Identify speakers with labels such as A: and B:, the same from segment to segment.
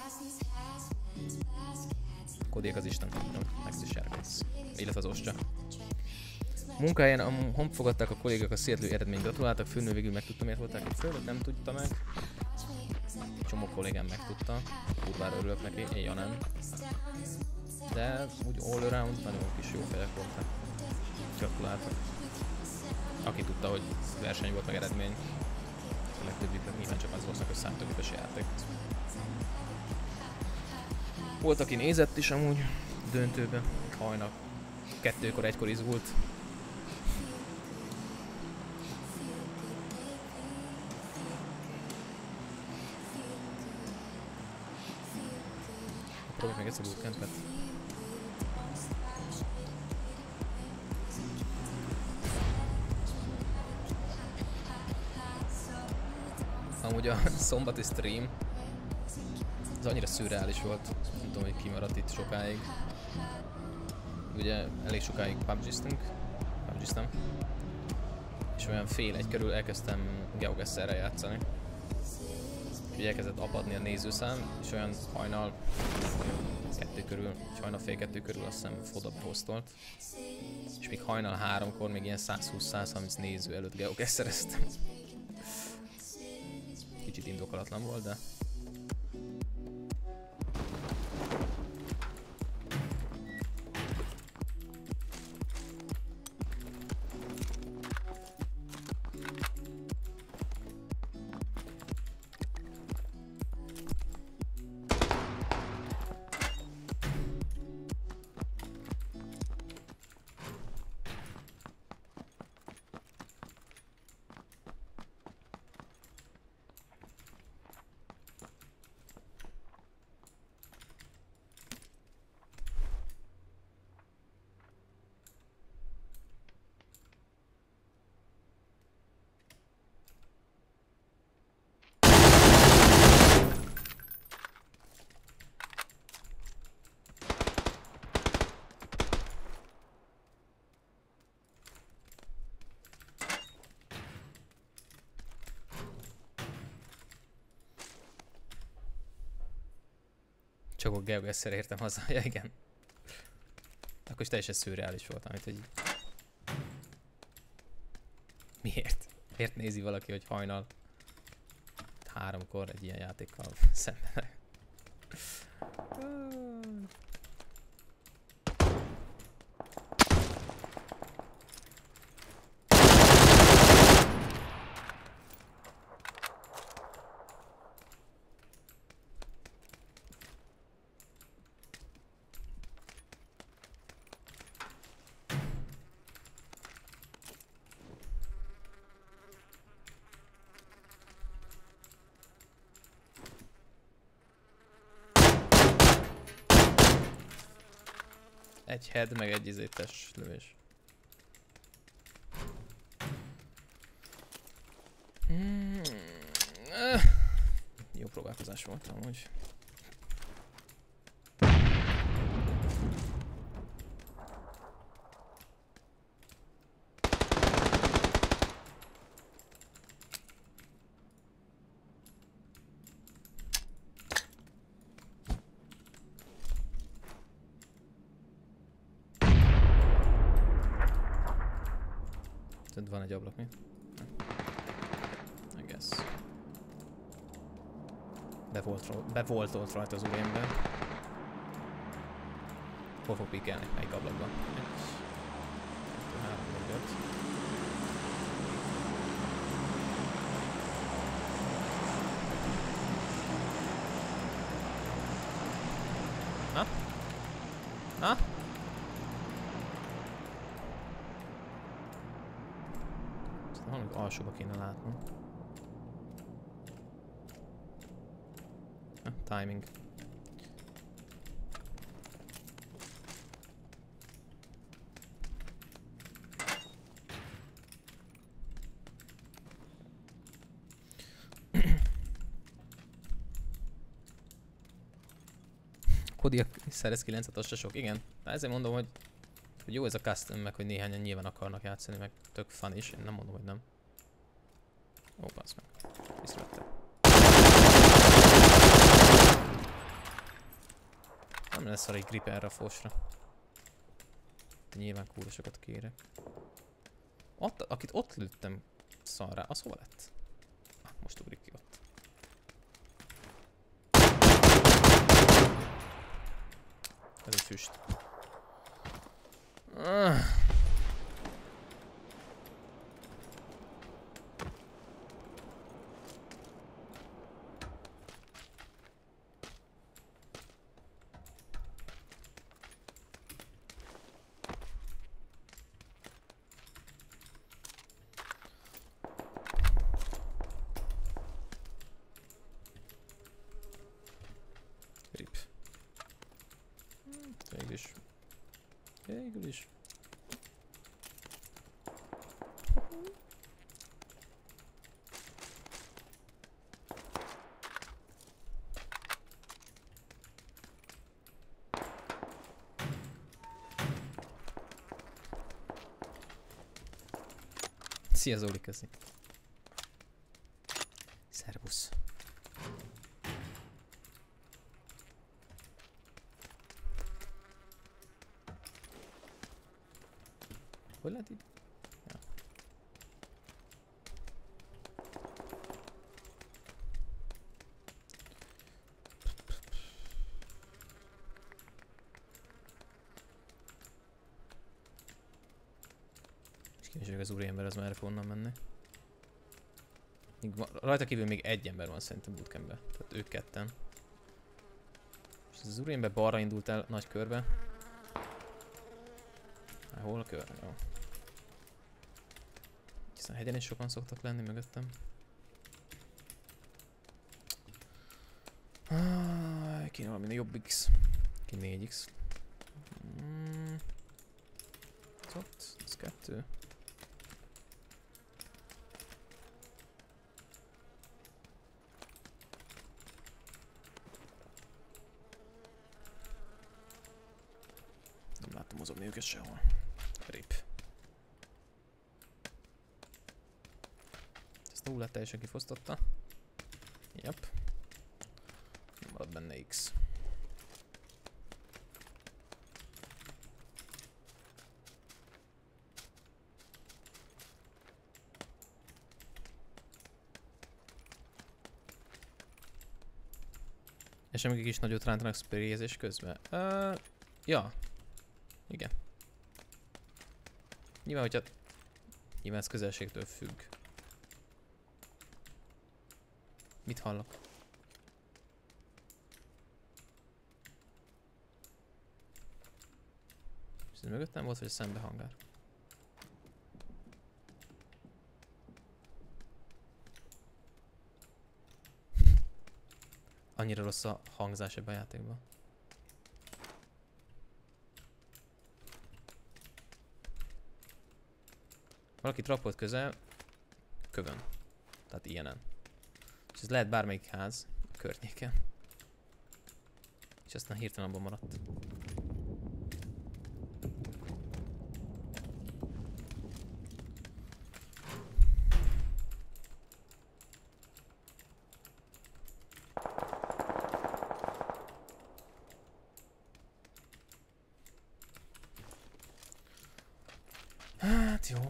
A: Kodiak az Isten, Max is Sharkins. Illetve az Ostya. Munkahelyen a honfogadták a kollégák a Seattle eredményt, gratuláltak, főnő végül megtudta, miért voltak itt föl, nem tudta meg. Csomó kollégám megtudta, kurvára örülök neki, én nem. De úgy all around nagyon kis jó fejek voltak. Gratuláltak. Aki tudta, hogy verseny volt meg eredmény. A legtöbbjüknek nyilván csak az voltak, hogy számítógépes játék. Volt, aki nézett is amúgy döntőbe, hajnal 2-kor, 1-kor izgult. Próbálj meg egyszer bootcampet. Amúgy a szombati stream az annyira szürreális volt, nem tudom, hogy kimaradt itt sokáig. Ugye elég sokáig PUBG-ztünk, és olyan fél egy körül elkezdtem GeoGuessr-rel játszani. Ugye elkezdett apadni a nézőszám, és olyan hajnal 2 körül, és hajnal fél 2 körül azt hiszem Foda behosztolt. És még hajnal 3-kor még ilyen 120-130 néző előtt GeoGuessr-eztem. Kicsit indokolatlan volt, de... Csak a GeoGuessr értem haza, ja igen. Akkor is teljesen szürreális volt, amit hogy... Miért? Miért nézi valaki, hogy hajnal 3-kor egy ilyen játékkal szemben? Egy head, meg egy izétes lövés. Jó próbálkozás volt amúgy. Van egy ablak, mi? I guess. Bevoltolt rajta az új ember. Hol fog pikelni? Melyik ablakban? 1, 2, 3, 4, 5. Na? Na? Valamit alsóba kéne látnom. Timing. Kodiak szerez 9-et, az se sok, igen. Ezért mondom, hogy jó ez a custom, meg hogy néhányan nyilván akarnak játszani, meg tök fun is, én nem mondom, hogy nem. Ó, passz meg. Észrevettem. lenne szar egy grip erre a fosra. Nyilván kurva sokat kérek. Akit ott lőttem szarrá, az hova lett? Ah, most ugrik ki ott. Ez egy füst. Rip. Végül is. Szia Zoli, köszi. Szervusz. Hogy lehet így? Ja. És kíváncsi vagyok az úriember, az merre fog onnan menni. Rajta kívül még egy ember van szerintem bootcampben. Tehát ők ketten. És az úriember balra indult el nagy körbe. Hol a kör? Jó. Hiszen hegyen is sokan szoktak lenni mögöttem. Kéne valami jobb X. Ki 4X. Ez ott, ez 2. Nem látom mozogni őket sehol. Rip. Ezt nullát teljesen kifosztotta. Jep. Marad benne X. És még egy kis nagyot rántanak sprayezés közben. Ja. Igen. Nyilván, hogyha... Nyilván ez közelségtől függ. Mit hallok? És ez mögöttem volt, vagy szembe hangár? Annyira rossz a hangzás ebben a játékban. Valaki trappolt közel, kövön. Tehát ilyenen. És ez lehet bármelyik ház a környéken. És aztán hirtelen abban maradt. Hát jó.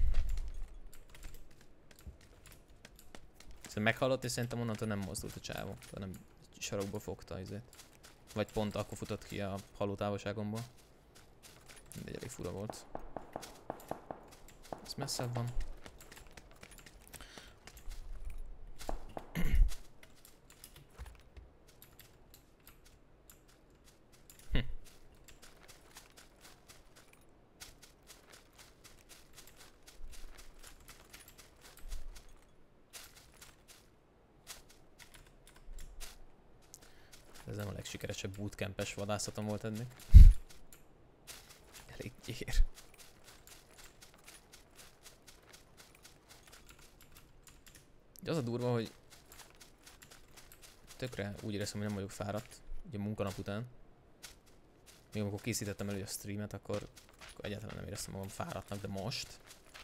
A: Meghallott, és szerintem onnantól nem mozdult a csávó, hanem sarokba fogta izét. Vagy pont akkor futott ki a haló távolságomból. Mindegy, elég fura volt. Ez messzebb van. Ez nem a legsikeresebb bootcampes vadászatom volt eddig. Elég gyér. De az a durva, hogy tökre úgy éreztem, hogy nem vagyok fáradt, ugye a munkanap után. Még amikor készítettem elő a streamet, akkor egyáltalán nem éreztem magam fáradtnak, de most...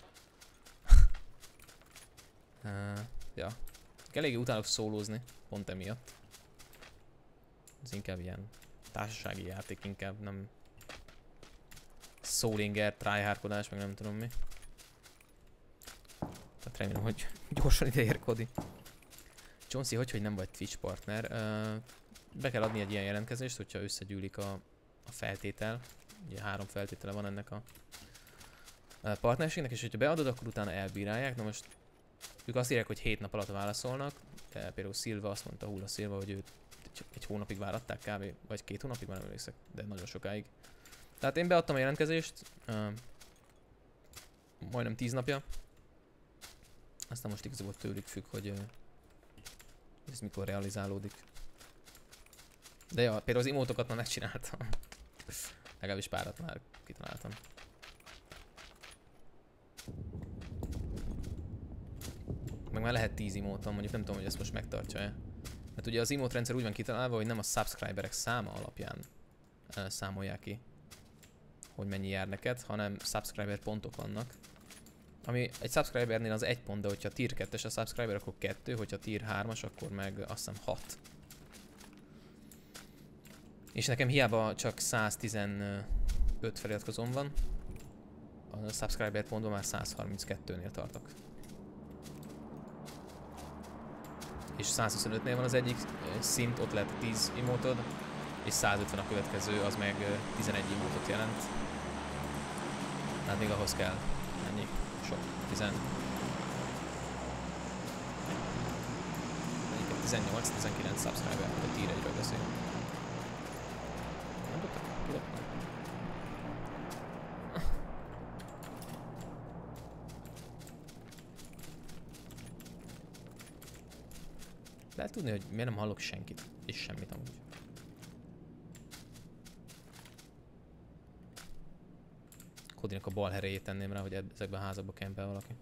A: ja. Eléggé utálok szólózni, pont emiatt. Ez inkább ilyen társasági játék inkább, nem Soulinger, tryhardkodás, meg nem tudom mi. Tehát remélem, hogy gyorsan ide ér Cody. Jonesy, hogy nem vagy Twitch partner? Be kell adni egy ilyen jelentkezést, hogyha összegyűlik a feltétel. Ugye 3 feltétele van ennek a partnerségnek, és hogyha beadod, akkor utána elbírálják. Na most ők azt írják, hogy 7 nap alatt válaszolnak. De például Silva azt mondta, Hula Silva, hogy őt egy hónapig váratták kb. Vagy 2 hónapig, már nem emlékszek, de nagyon sokáig. Tehát én beadtam a jelentkezést, majdnem 10 napja. Aztán most igazából tőlük függ, hogy ez mikor realizálódik. De ja, például az imótokat már megcsináltam. Legalábbis párat már kitaláltam. Meg már lehet 10 imóton, mondjuk nem tudom, hogy ezt most megtartja-e. Mert ugye az emote rendszer úgy van kitalálva, hogy nem a subscriberek száma alapján számolják ki, hogy mennyi jár neked, hanem subscriber pontok vannak. Ami egy subscribernél az 1 pont, de hogyha tier 2-es a subscriber, akkor 2, hogyha tier 3-as, akkor meg azt hiszem 6. És nekem hiába csak 115 feliratkozóm van, a subscriber pontban már 132-nél tartok. És 125-nél van az egyik szint, ott lehet 10 emótod, és 150 a következő, az meg 11 emótot jelent. Hát még ahhoz kell ennyi, sok, 18-19 subscriber, a tier 1-ről beszélünk. Lehet tudni, hogy miért nem hallok senkit, és semmit amúgy. Codynak a bal herejét tenném rá, hogy ezekben a házakba kempel valaki.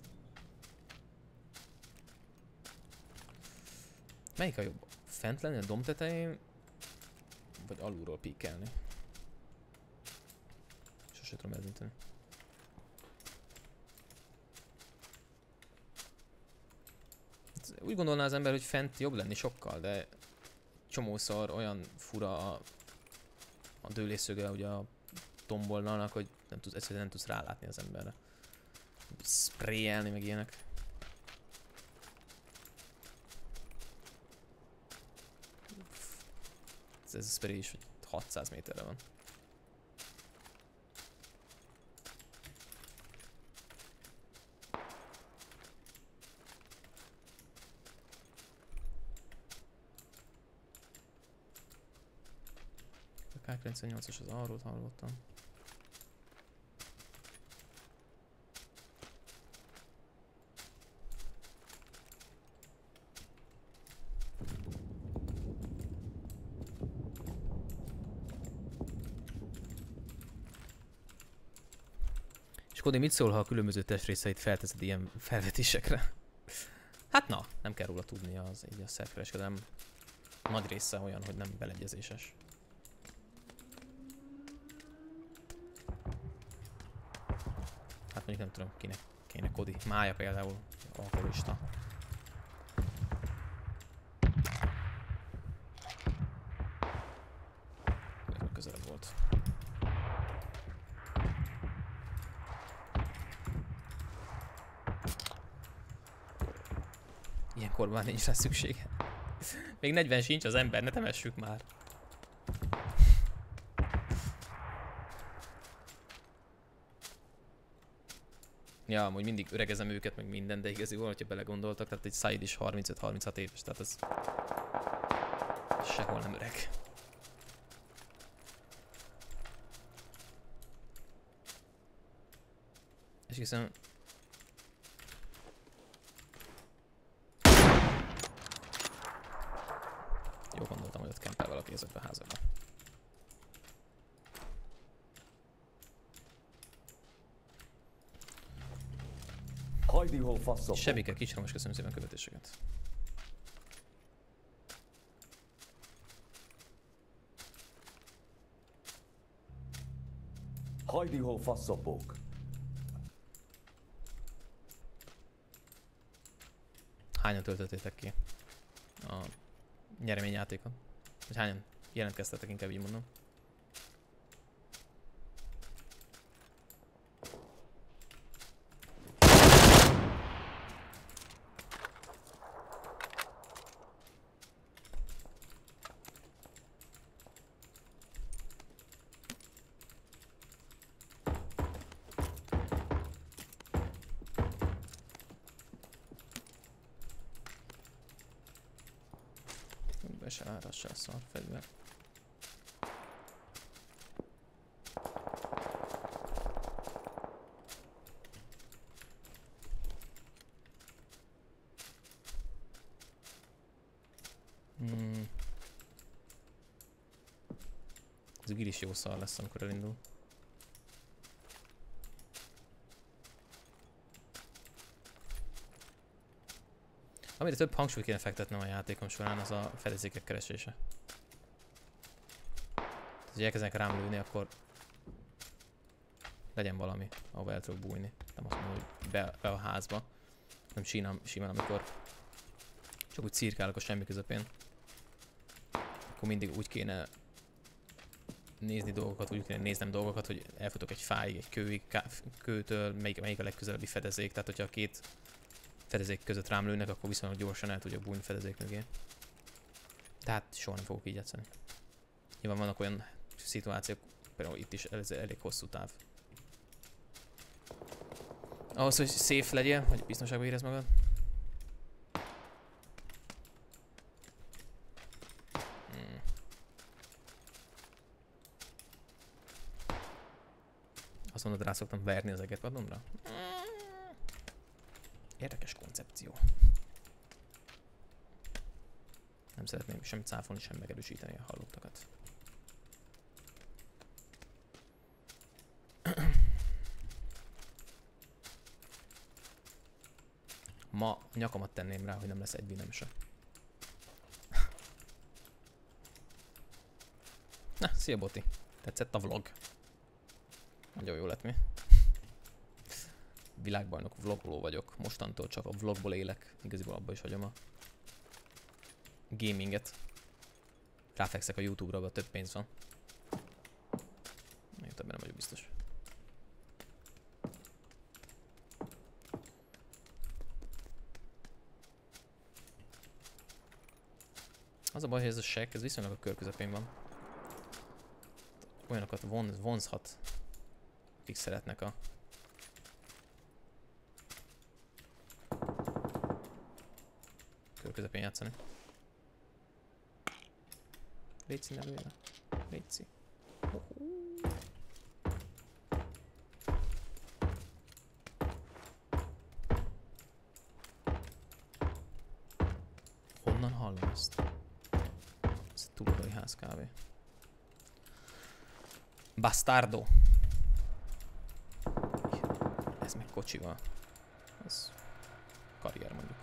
A: Melyik a jobb? Fent lenni a domb tetején? Vagy alulról píkelni? Sose tudom eldönteni. Úgy gondolná az ember, hogy fent jobb lenni sokkal, de csomószor olyan fura a dőlészöge ugye a tombolnának, hogy nem tudsz, egyszerűen nem tudsz rálátni az emberre. Sprayelni meg ilyenek. Ez a spray is 600 méterre van. A K98-as az arról hallottam. És Cody, mit szól, ha a különböző testrészeit felteszed ilyen felvetésekre? Hát na, nem kell róla tudni, az így a szerkereskedelem nagy része olyan, hogy nem beleegyezéses. Hát mondjuk nem tudom, kinek kéne Cody. Mája például, alkoholista. Még közelebb volt. Ilyenkor már nincs rá szüksége. Még 40 sincs az ember, ne temessük már. Ja, amúgy mindig öregezem őket, meg minden, de igaziból, hogyha belegondoltak, tehát egy Said is 35-36 éves, tehát ez sehol nem öreg. És hiszen... Jó gondoltam, hogy ott kempel valaki ezekben a házakban. Sebike, kicsinom, és köszönöm szépen követéseket.
B: Hajdi-hol faszopók.
A: Hányan töltöttétek ki a nyereményjátékon? Vagy hányan jelentkeztetek, inkább így mondom. Be se árassa a szar fegyver. Ez a is jó szar lesz, amikor elindul. Amire több hangsúlyt kéne fektetnem a játékom során, az a fedezékek keresése. Tehát, hogy elkezdenek rám lőni, akkor legyen valami, ahova el tudok bújni. Nem azt mondom, hogy be a házba, nem simán, amikor csak úgy cirkálok a semmi közepén. Akkor mindig úgy kéne nézni dolgokat, úgy kéne néznem dolgokat, hogy elfutok egy fáig, egy kőig, kőtől, melyik a legközelebbi fedezék. Tehát, hogyha a két fedezék között rám lőnek, akkor viszonylag gyorsan el tudjak bújni fedezék mögé. Tehát soha nem fogok így játszani. Nyilván vannak olyan szituációk, például itt is ez elég hosszú táv. Ahhoz, hogy safe legyél, hogy biztonságban érezd magad. Azt mondod, rá szoktam verni az eget padlomra? Érdekes koncepció. Nem szeretném sem cáfolni, sem megerősíteni a hallottakat. Ma nyakamat tenném rá, hogy nem lesz egy vinem se. Na, szia Boti! Tetszett a vlog? Nagyon jó lett mi? Világbajnok vlogoló vagyok. Mostantól csak a vlogból élek. Igaziból abba is hagyom a gaminget. Ráfekszek a YouTube-ra, abban több pénz van. Még többen nem vagyok biztos. Az a baj, hogy ez a seg, ez viszonylag a kör közepén van. Olyanokat vonzhat, akik szeretnek a kör közepén játszani. Léci, ne lőjön. Léci. Honnan hallom ezt? Ez túlódai ház kávé. Bastardo. Ez meg kocsival. Ez karrier mondjuk.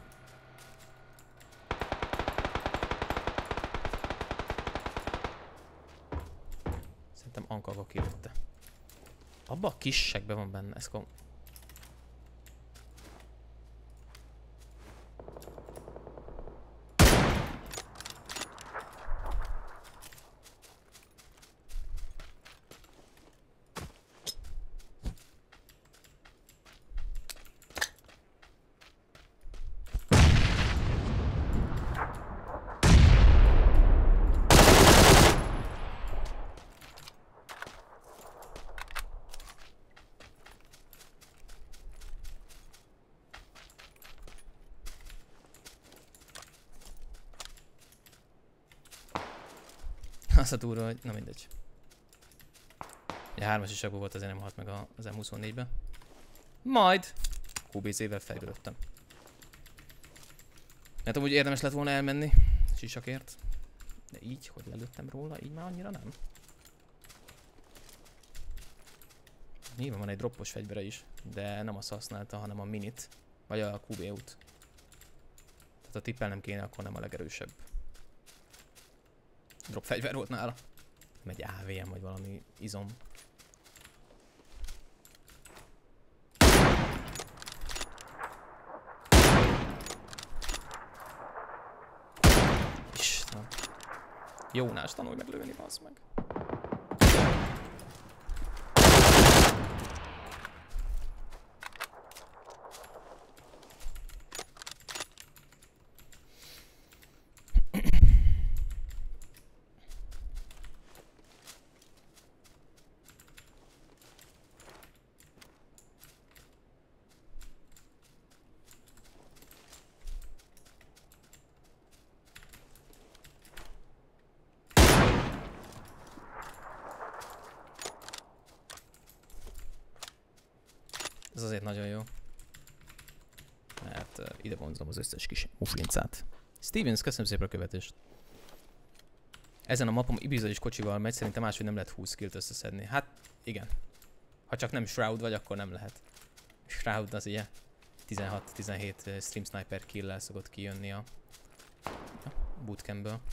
A: Szerintem Ankaga kilőtte. Abba a kis segbe van benne, ez az a durva, hogy na mindegy. Ugye 3-as is volt, azért nem halt meg az M24-ben. Majd QBZ-vel fejlődöttem. Nem tudom, hogy érdemes lett volna elmenni sisakért. De így, hogy lelőttem róla, így már annyira nem. Nyilván van egy droppos fegyvere is, de nem azt használta, hanem a minit, vagy a QB-út. Tehát ha tippelnem kéne, akkor nem a legerősebb drop fegyver volt nála. Nem egy AVM vagy valami izom. Istenem. Jónás, tanulj meg lőni, bazd meg. Ez azért nagyon jó. Mert ide vonzom az összes kis muflincát. Stevens, köszönöm szépen a követést. Ezen a mapon Ibiza is kocsival megy, szerintem máshogy nem lehet 20 killt összeszedni. Hát igen. Ha csak nem Shroud vagy, akkor nem lehet. Shroud az ugye 16-17 stream sniper kill-lel szokott kijönni a bootcampből.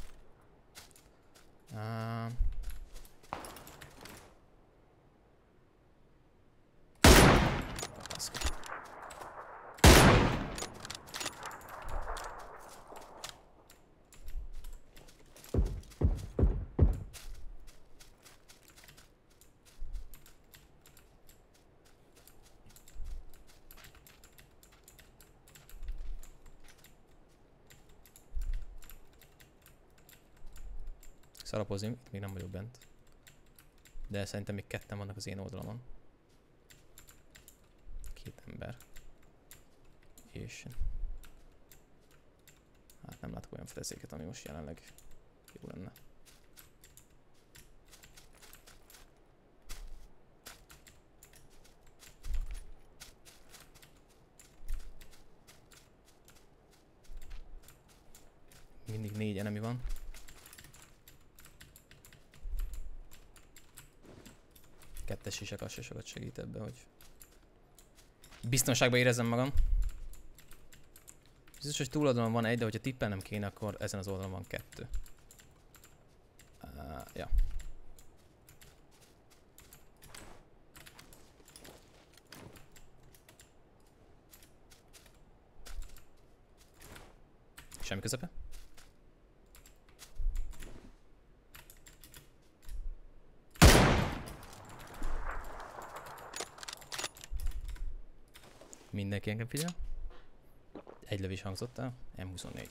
A: Szalapozni, itt még nem vagyok bent. De szerintem még ketten vannak az én oldalamon. Két ember. És... hát nem látok olyan fedezéket, ami most jelenleg jó lenne. Mindig 4 enemy van. Kettes is az se sokat segít ebbe, hogy biztonságban érezzem magam. Biztos, hogy túloldalon van egy, de hogyha tippelnem kéne, akkor ezen az oldalon van 2. Ja. Semmi közepe? Mindenki engem figyel. Egy lövés hangzott el. M24.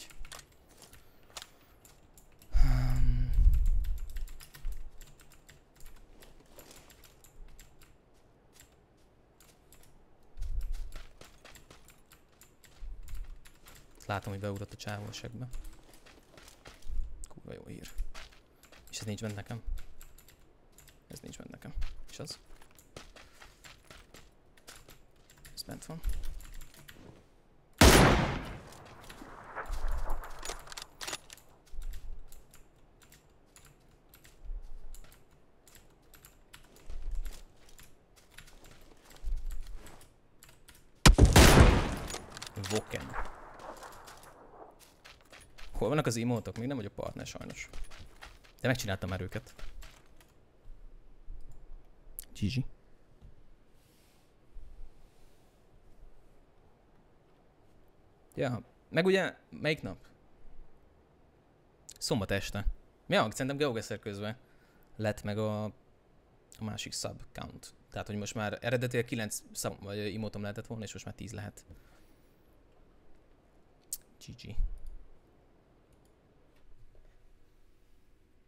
A: Látom, hogy beugrott a csávó a segbe. Kurva jó hír. És ez nincs bent nekem. Ez nincs bent nekem. És az? Ez bent van. Voken. Hol vannak az emotok? Még nem vagyok partner sajnos. De megcsináltam már őket. GG. Ja, meg ugye melyik nap? Szombat este. Ja, szerintem GeoGuessr közben lett meg a másik sub count. Tehát, hogy most már eredetileg 9 emotom lehetett volna, és most már 10 lehet. GG.